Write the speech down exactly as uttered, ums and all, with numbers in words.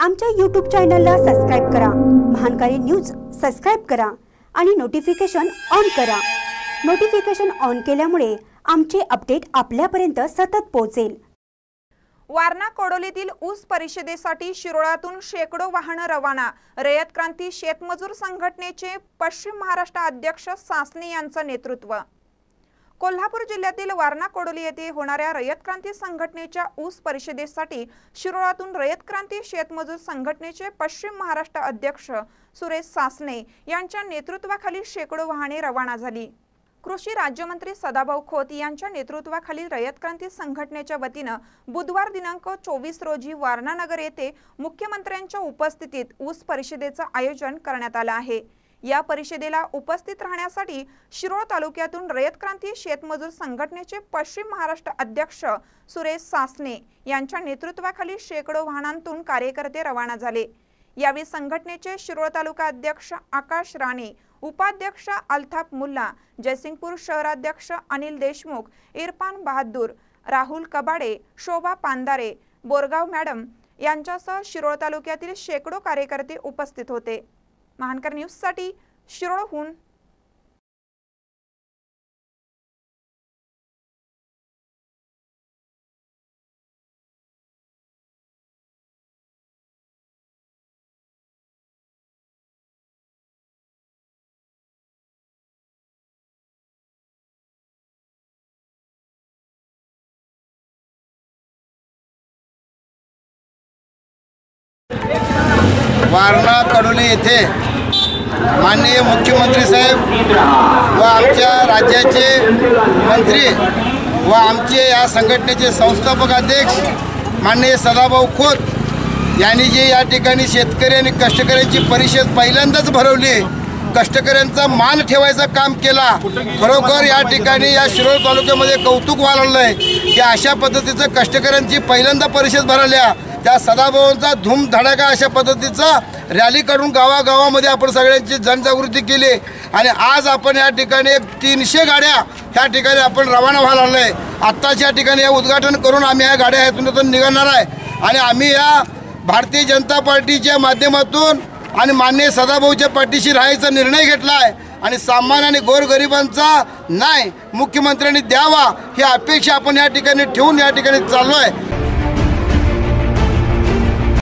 आमच्या यूट्यूब चॅनलला सबस्क्राइब करा, महानकारी न्यूज सबस्क्राइब करा आणि नोटिफिकेशन ऑन करा। नोटिफिकेशन ऑन केल्यामुळे आमचे अपडेट आपल्यापर्यंत सतत पोहोचेल। वारणा कोडोलीतील ऊस परिषदेसाठी शिरोळातून शेकडो वाहनं रवाना। रयत क्रांती शेतमजूर संघटनेचे पश्चिम महाराष्ट्र अध्यक्ष सासने यांचं नेतृत्व। कोल्हापूर जिल्ह्यातील वारणा कोडोली येथे होणाऱ्या रयत क्रांती संघटनेच्या ऊस परिषदेसाठी शिरोळातून रयत क्रांती शेतमजूर संघटनेचे पश्चिम महाराष्ट्र अध्यक्ष सुरेश सासने यांच्या नेतृत्वाखाली शेकडो वाहने रवाना झाली। कृषी राज्यमंत्री सदाभाऊ खोत यांच्या नेतृत्वाखाली रयत क्रांती संघटनेच्या वतीने बुधवार दिनांक चोवीस रोजी वारणा नगर येथे मुख्यमंत्र्यांच्या उपस्थितीत ऊस परिषदेचे आयोजन करण्यात आले आहे। या परिषदेला उपस्थित राहण्यासाठी शिरोळ तालुक्यातून रयत क्रांती शेतमजूर संघटनेचे पश्चिम महाराष्ट्र अध्यक्ष सुरेश सासने यांच्या नेतृत्वाखाली शेकडो वाहनांतून कार्यकर्ते रवाना झाले। यावेळी संघटनेचे शिरोळ तालुका अध्यक्ष आकाश राणे, उपाध्यक्ष अल्ताफ मुल्ला, जयसिंगपूर शहराध्यक्ष अनिल देशमुख, इरफान बहादूर, राहुल कबाडे, शोभा पांदारे, बोरगाव मॅडम यांच्यासह शिरोळ तालुक्यातील शेकडो कार्यकर्ते उपस्थित होते। महानकर न्यूज साठी शिरोळहून वारणा कोडोली येथे माननीय मुख्यमंत्री साहेब व आमच्या राज्याचे मंत्री व आमचे या संघटनेचे संस्थापक अध्यक्ष माननीय सदाभाऊ खोत यांनी जे या ठिकाणी शेतकरी आणि कष्टकऱ्यांची परिषद पहिल्यांदाच भरवली, कष्टकऱ्यांचा मान ठेवायचं काम केला। खरोखर या ठिकाणी या शिरोळ तालुक्यामध्ये कौतुक वाढवलं आहे की अशा पद्धतीचं कष्टकऱ्यांची पहिल्यांदा परिषद भरवल्या। त्या सदाभाऊंचा धूमधडाका अशा पद्धतीचा रॅली काढून गावागावामध्ये आपण सगळ्यांची जनजागृती केली आणि आज आपण या ठिकाणी एक तीनशे गाड्या ह्या ठिकाणी आपण रवाना व्हायला आलो आहे। आत्ताच या ठिकाणी हे उद्घाटन करून आम्ही या गाड्या ह्यातून निघणार आहे आणि आम्ही या भारतीय जनता पार्टीच्या माध्यमातून आणि माननीय सदाभाऊच्या पाठीशी राहायचा निर्णय घेतला आहे आणि सामान्य आणि गोरगरिबांचा न्याय मुख्यमंत्र्यांनी द्यावा ही अपेक्षा आपण या ठिकाणी ठेवून या ठिकाणी चाललो आहे।